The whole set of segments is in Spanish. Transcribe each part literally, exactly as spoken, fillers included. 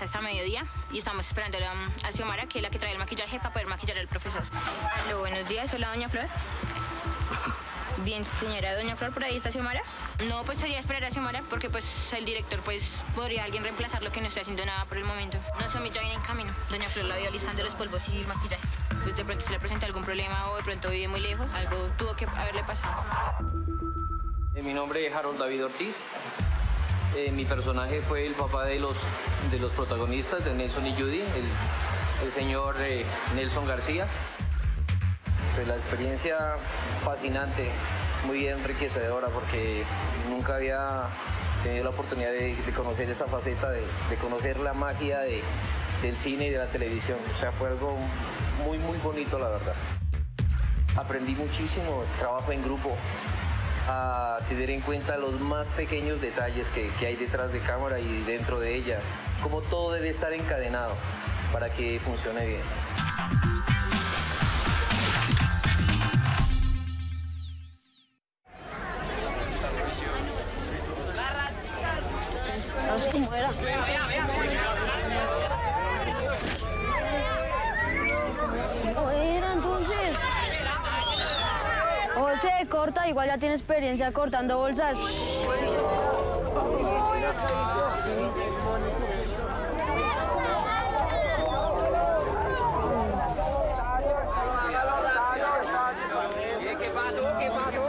hasta mediodía y estamos esperando a, a Xiomara, que es la que trae el maquillaje, para poder maquillar al profesor. Aló, buenos días, hola doña Flor. Bien, señora doña Flor, ¿por ahí está Xiomara? No, pues sería esperar a Xiomara, porque pues el director, pues, podría alguien reemplazarlo, que no estoy haciendo nada por el momento. No, Xiomara ya viene en camino. Doña Flor la vio listando los polvos y el maquillaje. Pues de pronto se le presenta algún problema o de pronto vive muy lejos, algo tuvo que haberle pasado. Eh, mi nombre es Harold David Ortiz. Eh, mi personaje fue el papá de los, de los protagonistas, de Nelson y Judy, el, el señor eh, Nelson García. Pues la experiencia fascinante, muy enriquecedora, porque nunca había tenido la oportunidad de, de conocer esa faceta, de, de conocer la magia de, del cine y de la televisión. O sea, fue algo muy, muy bonito, la verdad. Aprendí muchísimo, trabajo en grupo, a tener en cuenta los más pequeños detalles que, que hay detrás de cámara y dentro de ella, cómo todo debe estar encadenado para que funcione bien. No sé cómo era. ¿Cómo era entonces? O se corta, igual ya tiene experiencia cortando bolsas. ¿Qué pasó? ¿Qué pasó?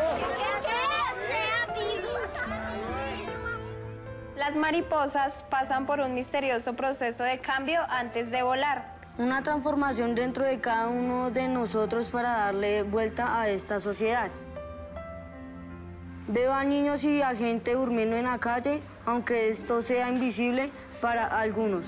Las mariposas pasan por un misterioso proceso de cambio antes de volar. Una transformación dentro de cada uno de nosotros para darle vuelta a esta sociedad. Veo a niños y a gente durmiendo en la calle, aunque esto sea invisible para algunos.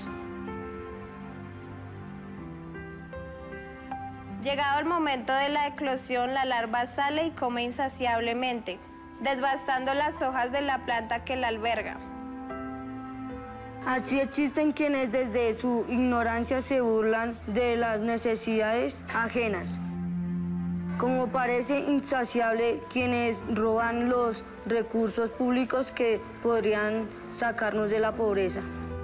Llegado el momento de la eclosión, la larva sale y come insaciablemente, desbastando las hojas de la planta que la alberga. Así existen quienes desde su ignorancia se burlan de las necesidades ajenas. Como parece insaciable quienes roban los recursos públicos que podrían sacarnos de la pobreza.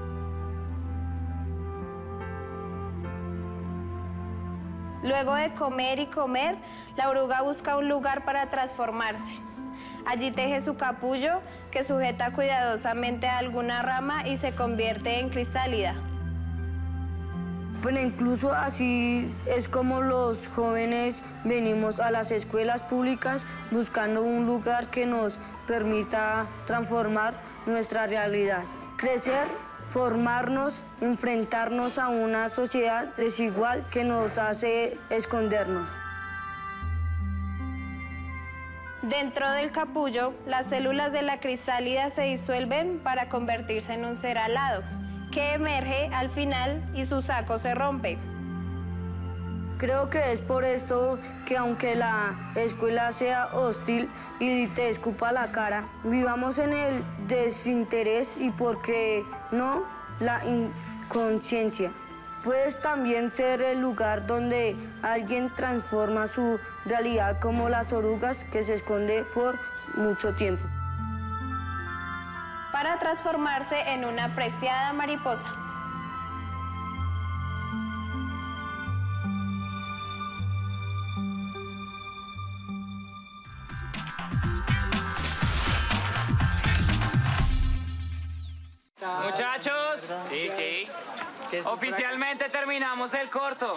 Luego de comer y comer, la oruga busca un lugar para transformarse. Allí teje su capullo, que sujeta cuidadosamente a alguna rama y se convierte en crisálida. Pero incluso así es como los jóvenes venimos a las escuelas públicas buscando un lugar que nos permita transformar nuestra realidad. Crecer, formarnos, enfrentarnos a una sociedad desigual que nos hace escondernos. Dentro del capullo, las células de la crisálida se disuelven para convertirse en un ser alado, que emerge al final y su saco se rompe. Creo que es por esto que aunque la escuela sea hostil y te escupa la cara, vivamos en el desinterés y, ¿por qué no?, la inconsciencia. Puedes también ser el lugar donde alguien transforma su realidad, como las orugas que se esconde por mucho tiempo. Para transformarse en una preciada mariposa. Muchachos, sí, sí. Oficialmente terminamos el corto.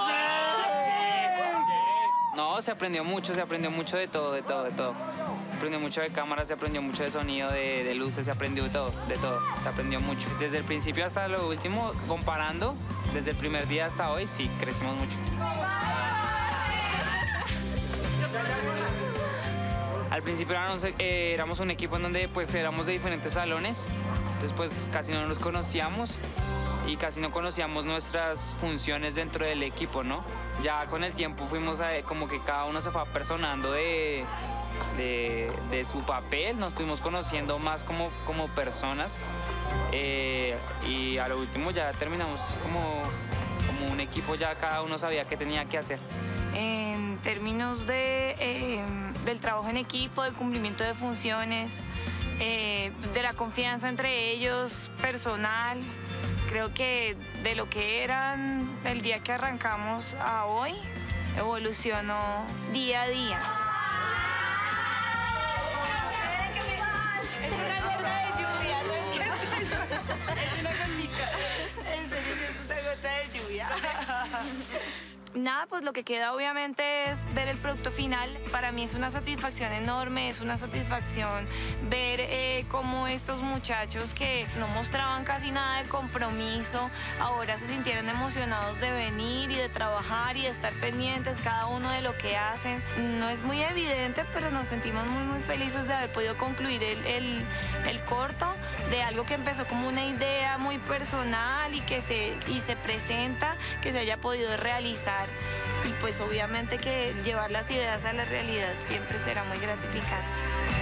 No, se aprendió mucho, se aprendió mucho de todo, de todo, de todo. Se aprendió mucho de cámara, se aprendió mucho de sonido, de, de luces, se aprendió de todo, de todo. Se aprendió mucho. Desde el principio hasta lo último, comparando, desde el primer día hasta hoy, sí, crecimos mucho. Al principio éramos, eh, éramos un equipo en donde pues éramos de diferentes salones, entonces pues casi no nos conocíamos y casi no conocíamos nuestras funciones dentro del equipo, ¿no? Ya con el tiempo fuimos a, como que cada uno se fue apersonando de, de, de su papel, nos fuimos conociendo más como, como personas eh, y a lo último ya terminamos como, como un equipo, ya cada uno sabía qué tenía que hacer. En términos de, eh, del trabajo en equipo, del cumplimiento de funciones, eh, de la confianza entre ellos, personal, creo que de lo que eran el día que arrancamos a hoy, evolucionó día a día. Es una gota de lluvia, ¿no? Es que es una gotica. En serio, es una gota de lluvia. Nada, pues lo que queda obviamente es ver el producto final. Para mí es una satisfacción enorme, es una satisfacción ver eh, cómo estos muchachos que no mostraban casi nada de compromiso, ahora se sintieron emocionados de venir y de trabajar y de estar pendientes cada uno de lo que hacen. No es muy evidente, pero nos sentimos muy muy felices de haber podido concluir el, el, el corto de algo que empezó como una idea muy personal y que se, y se presenta, que se haya podido realizar. Y pues obviamente que llevar las ideas a la realidad siempre será muy gratificante.